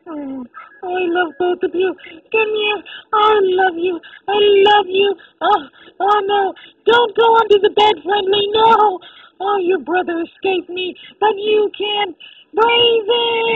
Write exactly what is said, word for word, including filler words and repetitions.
Oh, I love both of you. Come here. I love you. I love you. Oh, oh no. Don't go under the bed, Friendly. No. Oh, your brother escaped me, but you can't. Brave